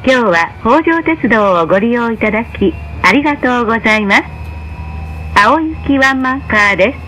今日は北条鉄道をご利用いただきありがとうございます。青雪ワンマンカーです。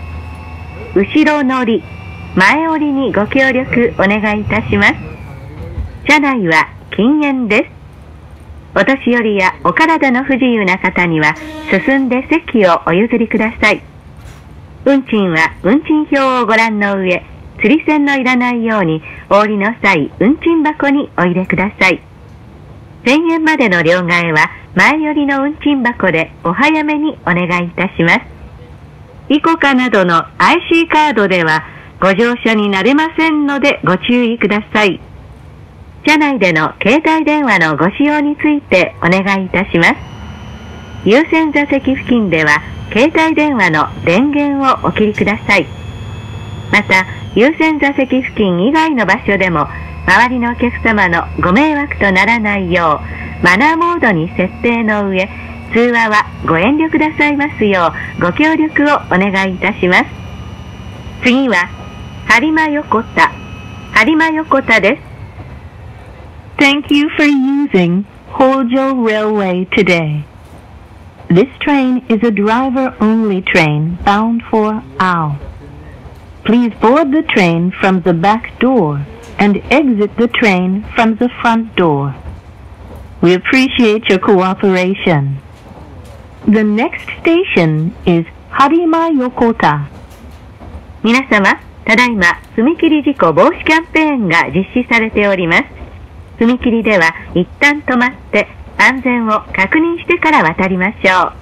後ろ乗り、前降りにご協力お願いいたします。車内は禁煙です。お年寄りやお体の不自由な方には進んで席をお譲りください。運賃は運賃表をご覧の上、釣り銭のいらないようにお降りの際、運賃箱にお入れください。1000円までの両替は前寄りの運賃箱でお早めにお願いいたします。イコカなどの IC カードではご乗車になれませんのでご注意ください。車内での携帯電話のご使用についてお願いいたします。優先座席付近では携帯電話の電源をお切りください。また、優先座席付近以外の場所でも周りのお客様のご迷惑とならないようマナーモードに設定の上、通話はご遠慮くださいますようご協力をお願いいたします。次は播磨横田です。 Thank you for using Hojo Railway today. This train is a driver-only train bound for Ao. Please board the train from the back door and exit the train from the front door. We appreciate your cooperation. The next station is Harima Yokota. 皆様、ただいま踏切事故防止キャンペーンが実施されております。踏切では一旦止まって安全を確認してから渡りましょう。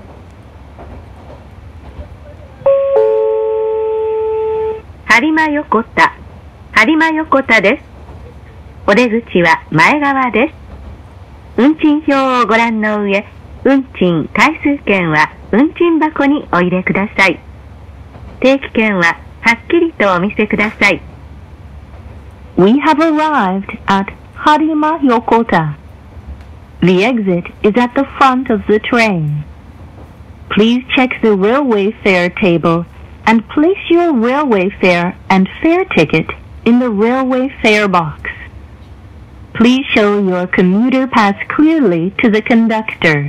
播磨横田です。お出口は前側です。運賃表をご覧の上、運賃回数券は運賃箱にお入れください。定期券ははっきりとお見せください。 We have arrived at Harima Yokota. The exit is at the front of the train. Please check the railway fare table and place your railway fare and fare ticket in the railway fare box. Please show your commuter pass clearly to the conductor.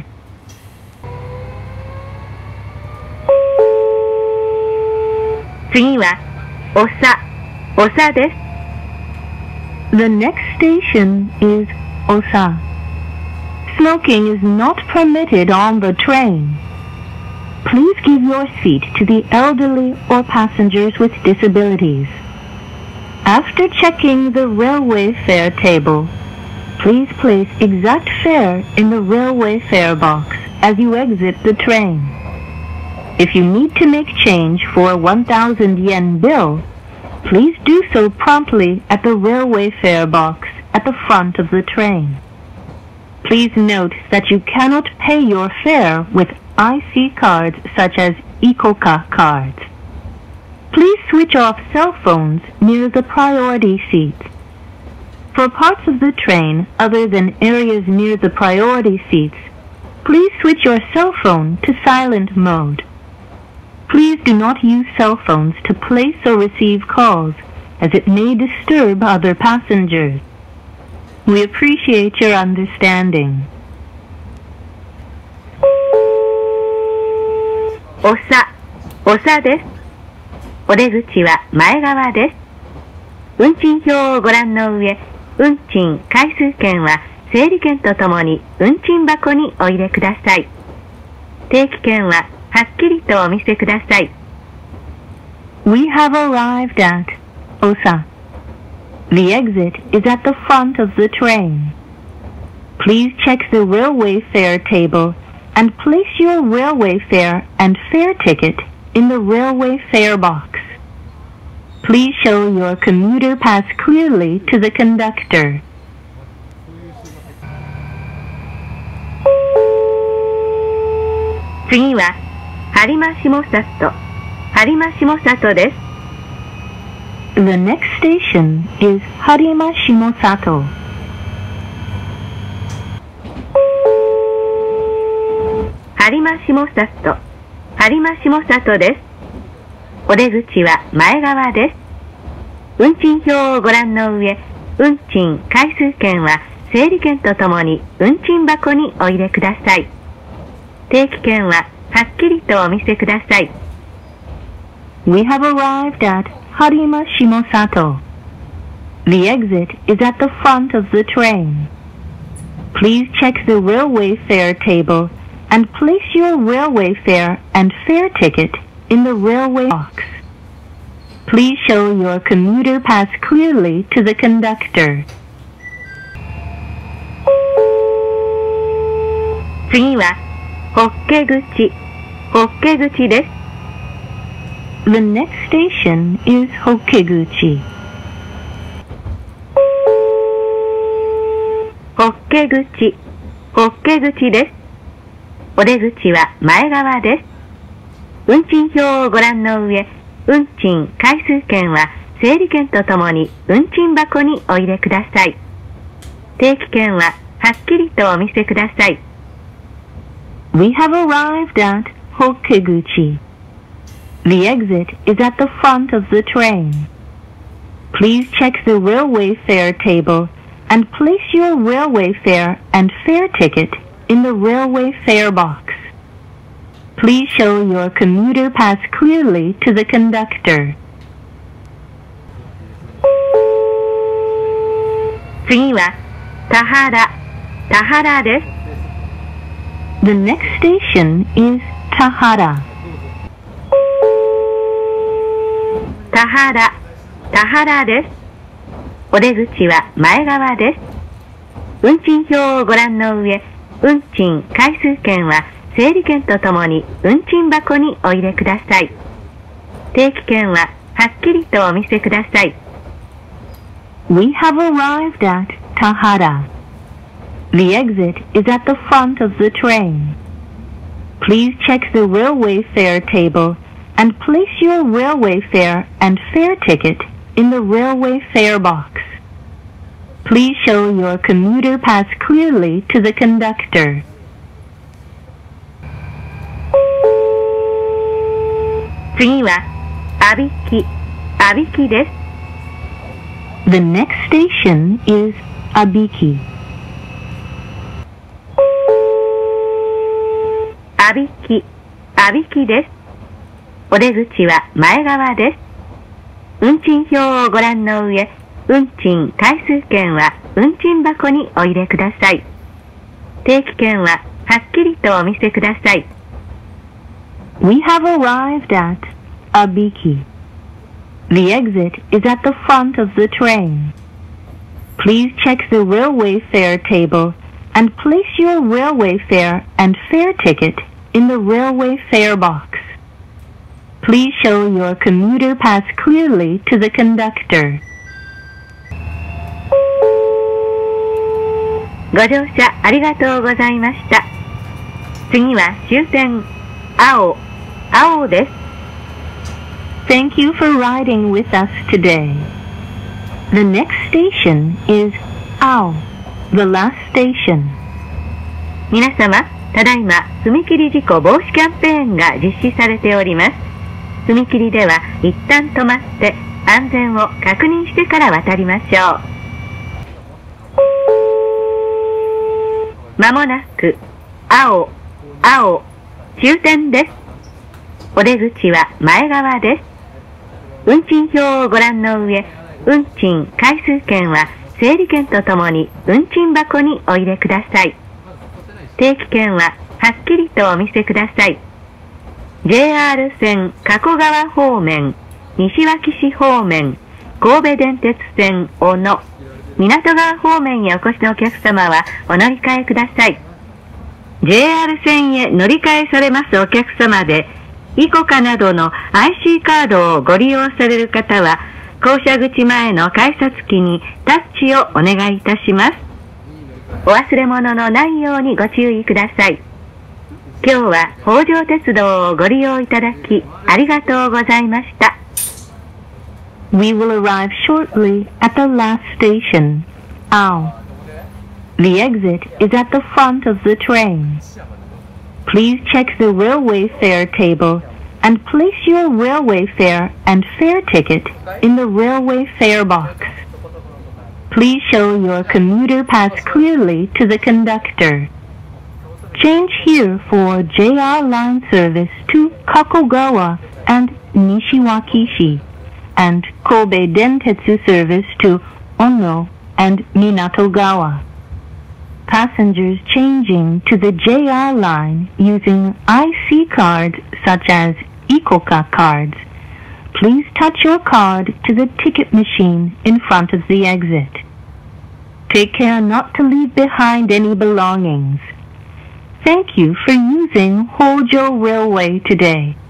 Osa です。 The next station is Osa. Smoking is not permitted on the train. Please give your seat to the elderly or passengers with disabilities. After checking the railway fare table, please place exact fare in the railway fare box as you exit the train. If you need to make change for a 1,000 yen bill, please do so promptly at the railway fare box at the front of the train. Please note that you cannot pay your fare with IC cards such as Ikoka cards. Please switch off cell phones near the priority seats. For parts of the train other than areas near the priority seats, please switch your cell phone to silent mode. Please do not use cell phones to place or receive calls, as it may disturb other passengers. We appreciate your understanding. おさです。お出口は前側です。運賃表をご覧の上、運賃回数券は整理券とともに運賃箱にお入れください。定期券ははっきりとお見せください。 We have arrived at Osa. The exit is at the front of the train. Please check the railway fare table and place your railway fare and fare ticket in the railway fare box. Please show your commuter pass clearly to the conductor. 次は播磨下里です。 The next station is Harima Shimosato. 播磨下里です。お出口は前側です。運賃表をご覧の上、運賃回数券は整理券とともに運賃箱にお入れください。定期券ははっきりとお見せください。 We have arrived at Harima Shimosato. The exit is at the front of the train. Please check the railway fare table and place your railway fare and fare ticket in the railway box. Please show your commuter pass clearly to the conductor. 次は、法華口です。 The next station is Hokkiguchi. 法華口です。お出口は前側です。運賃表をご覧の上、運賃回数券は整理券とともに運賃箱にお入れください。定期券ははっきりとお見せください。 We have arrived at Hokkiguchi. The exit is at the front of the train. Please check the railway fare table and place your railway fare and fare ticket in the railway fare box. Please show your commuter pass clearly to the conductor. 次は、田原です。 The next station is Tahara. 田原です。お出口は前側です。運賃表をご覧の上、運賃回数券は整理券とともに運賃箱にお入れください。定期券ははっきりとお見せください。 We have arrived at Tahara. The exit is at the front of the train. Please check the railway fare table and place your railway fare and fare ticket in the railway fare box. Please show your commuter pass clearly to the conductor. 次は、阿比です。 The next station is Abiki. 阿比です。お出口は前側です。運賃表をご覧の上、運賃回数券は運賃箱にお入れください。定期券ははっきりとお見せください。 We have arrived at Abiki. The exit is at the front of the train. Please check the railway fare table and place your railway fare and fare ticket in the railway fare box. Please show your commuter pass clearly to the conductor. ご乗車ありがとうございました。次は終点、青です。 Thank you for riding with us today. The next station is Ao, the last station. 皆様、ただいま踏切事故防止キャンペーンが実施されております。踏切では一旦止まって安全を確認してから渡りましょう。まもなく、青、終点です。お出口は前側です。運賃表をご覧の上、運賃回数券は整理券とともに運賃箱にお入れください。定期券ははっきりとお見せください。JR 線加古川方面、西脇市方面、神戸電鉄線小野、港川方面へお越しのお客様はお乗り換えください。JR 線へ乗り換えされますお客様で、イコカなどの IC カードをご利用される方は、降車口前の改札機にタッチをお願いいたします。お忘れ物のないようにご注意ください。今日は北条鉄道をご利用いただきありがとうございました。 We will arrive shortly at the last station, Ao. The exit is at the front of the train. Please check the railway fare table and place your railway fare and fare ticket in the railway fare box. Please show your commuter pass clearly to the conductor. Change here for JR line service to Kakogawa and Nishiwakishi, and Kobe Dentetsu service to Ono and Minatogawa. Passengers changing to the JR line using IC cards such as Ikoka cards, please touch your card to the ticket machine in front of the exit. Take care not to leave behind any belongings. Thank you for using Hojo Railway today.